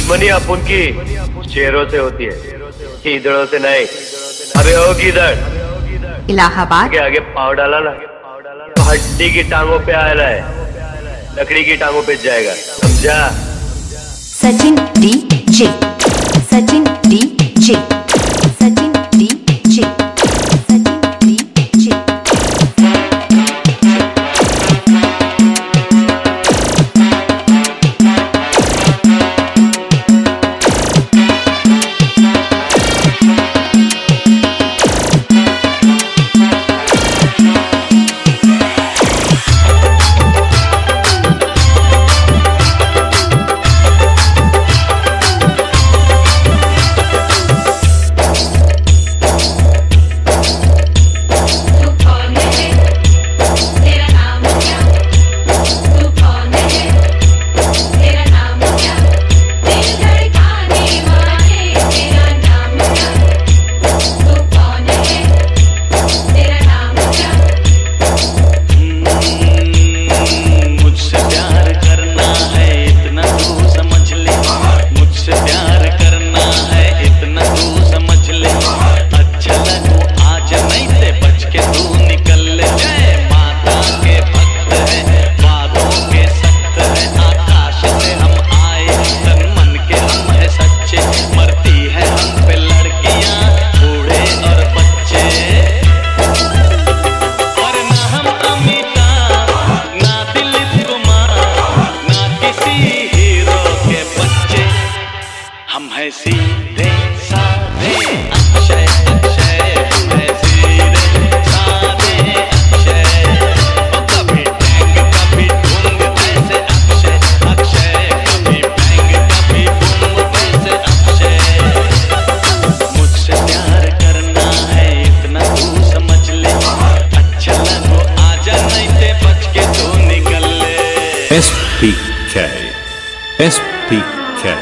दुश्मनी अपन की शेरों से होती है, ईदड़ों से नहीं। अबे हो किधर? इलाहाबाद। आगे पाव डाला ना तो हड्डी की टांगों पे आ रहा है, लकड़ी की टांगों पे जाएगा, समझा? Sachin DJ, Sachin DJ, Sachin DJ, Sachin DJ. सीधे साधे अक्षय अक्षय है, सीधे साधे अक्षय। कभी टैंग कभी ढूंग ऐसे अक्षय अक्षय, कभी टैंग कभी ढूंग ऐसे अक्षय। मुझसे प्यार करना है इतना तू समझ ले, अच्छा लगो आजा नहीं ते बच के तू निकल ले। SPK, SPK,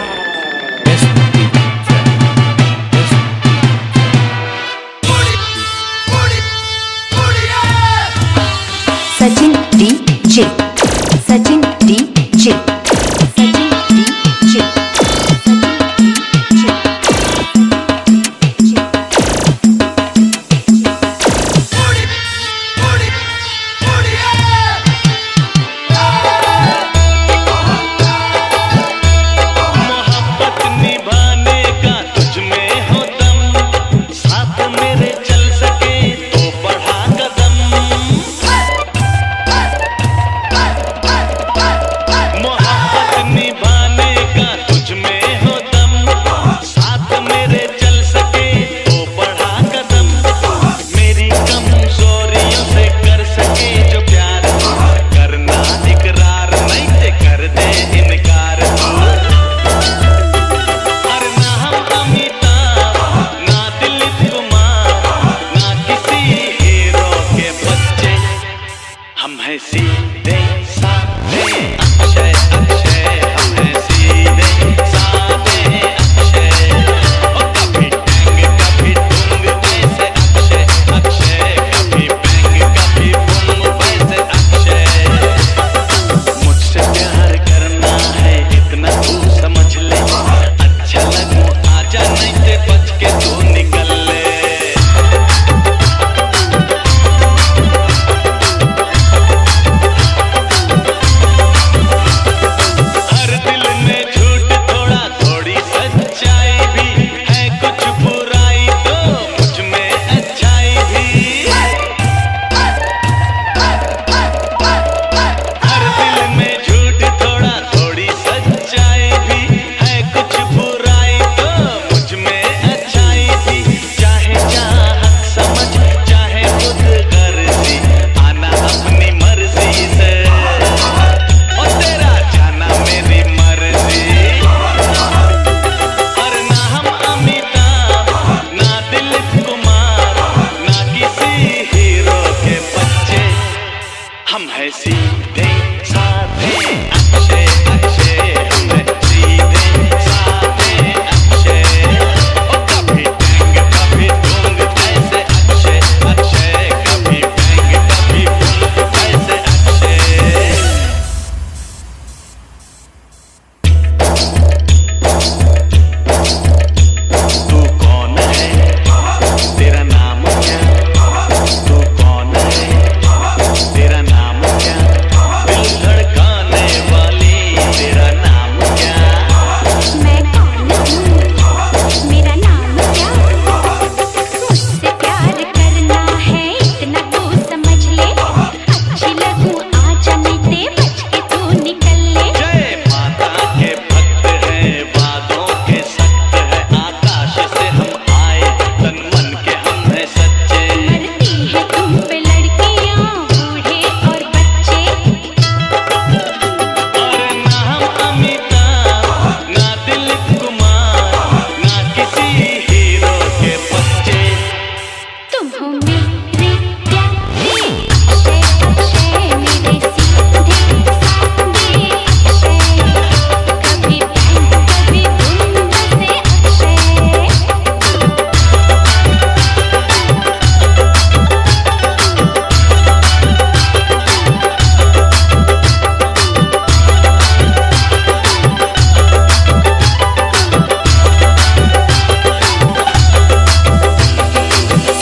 Sachin DJ, Sachin DJ, Sachin DJ, मोहब्बत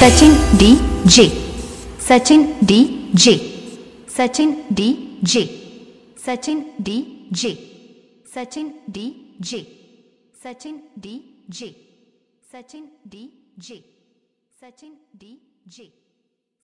Sachin DJ, Sachin DJ, Sachin DJ, Sachin DJ, Sachin DJ, Sachin DJ, Sachin DJ, Sachin DJ.